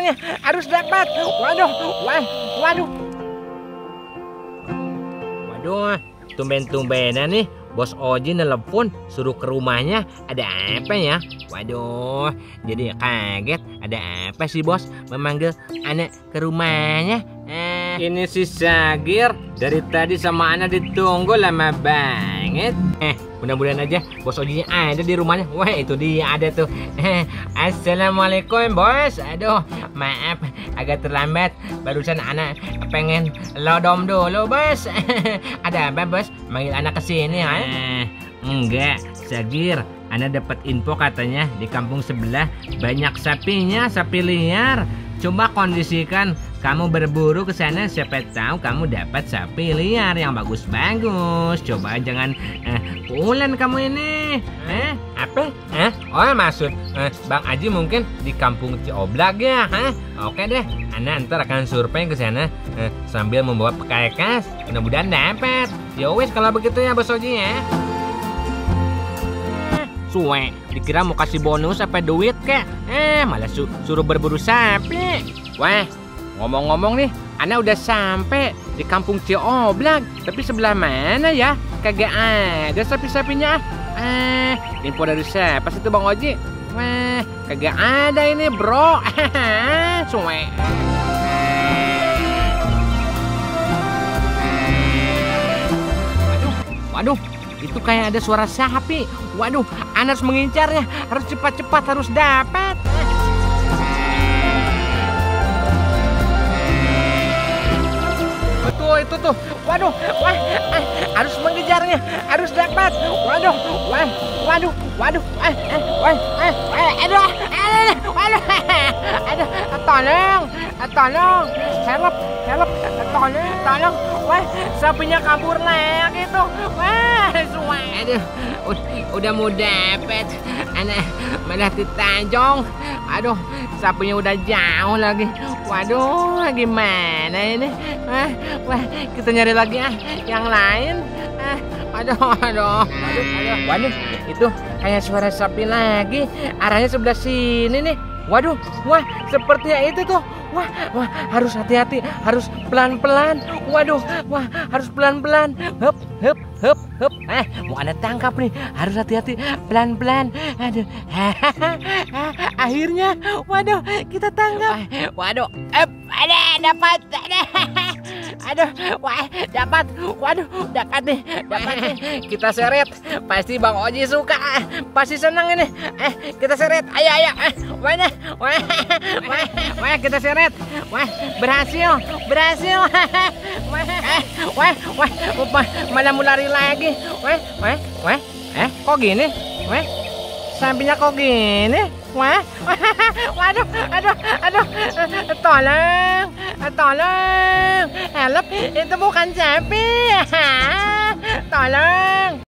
mengejarnya, harus dapat. Waduh, waduh. Waduh, tumben-tumbenan nih. Bos Oji nelpon suruh ke rumahnya. Ada apa ya? Waduh, jadi kaget. Ada apa sih bos memanggil anak ke rumahnya? Ini si Sagir dari tadi sama anak ditunggu lama banget. Mudah-mudahan aja bos Ojinya ada di rumahnya. Wah, itu dia ada tuh. Assalamualaikum bos. Aduh, maaf agak terlambat. Barusan anak pengen lodom dulu bos. Ada apa bos? Manggil anak ke sini ya? Enggak, Sagir. Anak dapat info katanya di kampung sebelah banyak sapinya, sapi liar. Coba kondisikan kamu berburu ke sana, siapa tahu kamu dapat sapi liar yang bagus-bagus. Coba jangan pulen kamu ini. Apa? Oh, maksud Bang Aji mungkin di kampung Cioblag ya? Oke deh, Ana ntar akan survei ke sana sambil membawa pekas. Mudah-mudahan dapat. Yowes kalau begitu ya Bos Oji ya. Suwe, dikira mau kasih bonus apa duit kek? Malah suruh berburu sapi. Wah, ngomong-ngomong nih, Ana udah sampai di kampung Cioblag. Tapi sebelah mana ya? Kagak ada sapi-sapinya. Info dari siapa sih itu Bang Oji? Wah, kagak ada ini bro. Suwe. Waduh. Itu kayak ada suara sapi. Waduh, Ana harus mengincarnya. Harus cepat-cepat, harus dapat. Betul, itu tuh. Waduh, harus mengejarnya. Harus dapat. Waduh, waduh. Tolong. Help. Tolong. Wah, sapinya kabur lagi tuh. Wah, semua. Aduh, udah mau dapet. Anak malah ditanjong. Aduh, sapinya udah jauh lagi. Waduh, gimana ini? Wah, kita nyari lagi yang lain. Aduh. Waduh, itu kayak suara sapi lagi. Arahnya sebelah sini nih. Waduh, wah, sepertinya itu tuh. Wah, harus hati-hati, harus pelan-pelan. Waduh, harus pelan-pelan. Hup. Mau Ana tangkap nih, harus hati-hati, pelan-pelan. Aduh, akhirnya, waduh, kita tangkap. Waduh, dapat. Aduh, dapat. Waduh, dapat nih. Kita seret. Pasti Bang Oji suka. Pasti senang ini. Kita seret. Ayo. Wah, kita seret. Wah, berhasil. Malah mau lari lagi. Kok gini? Sampingnya kok gini? Waduh. Tolong. Help, itu bukan sapi. Tolong.